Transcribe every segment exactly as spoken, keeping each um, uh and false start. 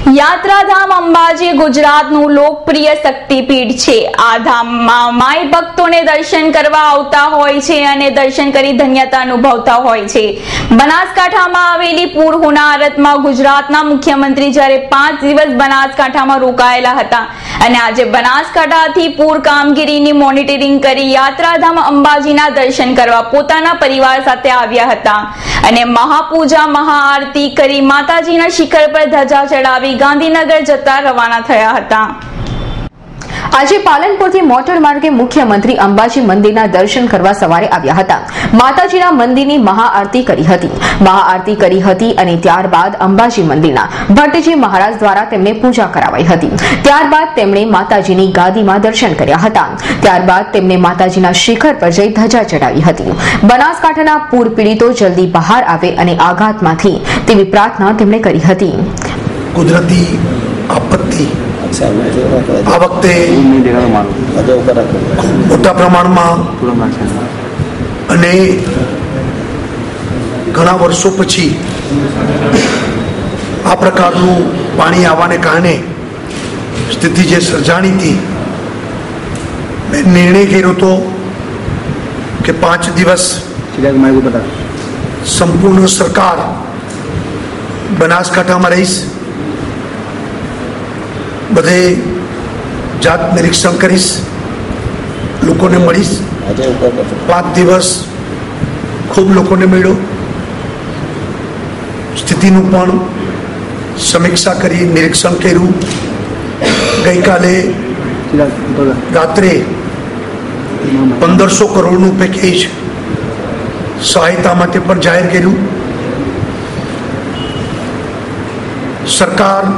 યાત્રાધામ અંબાજી ગુજરાતનું લોકપ્રિય શક્તિપીઠ છે। આ ધામમાં માઈ ભક્તોને દર્શન કરવા આવતા હોય છે અને દર્શન કરી ધન્યતા અનુભવતા હોય છે। બનાસકાંઠામાં આવેલી પૂર હોનારતમાં ગુજરાતના મુખ્યમંત્રી જ્યારે પાંચ દિવસ બનાસકાંઠામાં રોકાયેલા હતા અને આજે બનાસકાંઠાથી પૂર કામગીરીની મોનિટરિંગ કરી યાત્રાધામ અંબાજીના દર્શન કરવા પોતાના પરિવાર સાથે આવ્યા હતા અને મહાપૂજા મહાઆરતી કરી માતાજીના શિખર પર ધજા ચડાવી ગાંધીનગર જતા રવાના થયા હતા। આજે પાલનપુરથી મોટર માર્ગે મુખ્યમંત્રી અંબાજી મંદિરના દર્શન કરવા સવારે આવ્યા હતા। માતાજીના મંદિરની મહાઆરતી કરી હતી મહાઆરતી કરી હતી અને ત્યારબાદ અંબાજી મંદિરના ભટ્ટજી મહારાજ દ્વારા તેમને પૂજા કરાવાઈ હતી। ત્યારબાદ તેમણે માતાજીની ગાદીમાં દર્શન કર્યા હતા। ત્યારબાદ તેમણે માતાજીના શિખર પર જઈ ધજા ચડાવી હતી। બનાસકાંઠાના પૂર પીડિતો જલ્દી બહાર આવે અને આઘાતમાંથી તેવી પ્રાર્થના તેમણે કરી હતી। કુદરતી આપત્તિ આ વખતે મોટા પ્રમાણમાં અને ઘણા વર્ષો પછી આ પ્રકારનું પાણી આવવાને કારણે સ્થિતિ જે સર્જાણી હતી, મેં નિર્ણય કર્યો હતો કે પાંચ દિવસ સંપૂર્ણ સરકાર બનાસકાંઠામાં રહીશ, બધે જાત નિરીક્ષણ કરીશ, લોકોને મળીશ। પાંચ દિવસ ખૂબ લોકોને મળ્યો, સ્થિતિનું પણ સમીક્ષા કરી નિરીક્ષણ કર્યું। ગઈકાલે રાત્રે પંદરસો કરોડનું પેકેજ સહાયતા માટે પણ જાહેર કર્યું। સરકાર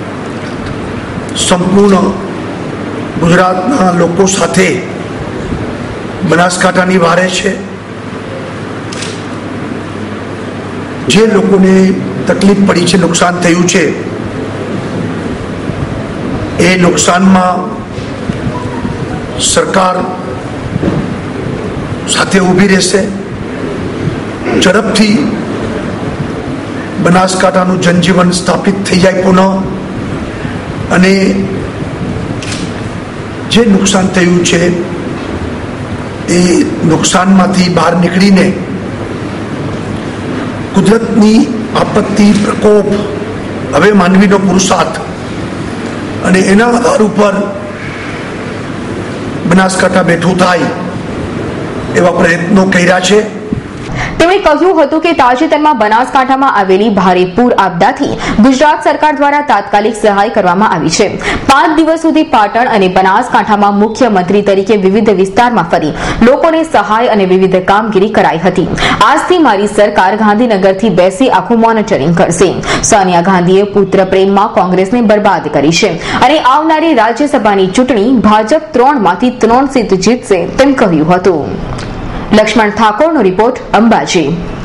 સંપૂર્ણ ગુજરાતના લોકો સાથે બનાસકાંઠાની વારે છે। જે લોકોને તકલીફ પડી છે, નુકસાન થયું છે, એ નુકસાનમાં સરકાર સાથે ઊભી રહેશે। ઝડપથી બનાસકાંઠાનું જનજીવન સ્થાપિત થઈ જાય પુનઃ, અને જે નુકસાન થયું છે એ નુકસાનમાંથી બહાર નીકળીને કુદરતની આપત્તિ પ્રકોપ હવે માનવીનો પુરુષાર્થ અને એના આધાર ઉપર બનાસકાંઠા બેઠું થાય એવા પ્રયત્નો કર્યા છે। તેમણે કહ્યું હતું કે તાજેતરમાં બનાસકાંઠામાં આવેલી ભારે પૂર આપદાથી ગુજરાત સરકાર દ્વારા તાત્કાલિક સહાય કરવામાં આવી છે। પાંચ દિવસ સુધી પાટણ અને બનાસકાંઠામાં મુખ્યમંત્રી તરીકે વિવિધ વિસ્તારમાં ફરી લોકોને સહાય અને વિવિધ કામગીરી કરાઈ હતી। આજથી મારી સરકાર ગાંધીનગરથી બેસી આખું મોનિટરિંગ કરશે। સોનિયા ગાંધીએ પુત્ર પ્રેમમાં કોંગ્રેસને બરબાદ કરી છે અને આવનારી રાજ્યસભાની ચૂંટણી ભાજપ ત્રણમાંથી ત્રણ સીટ જીતશે તેમ કહ્યું હતું। લક્ષ્મણ ઠાકોરનો રિપોર્ટ, અંબાજી।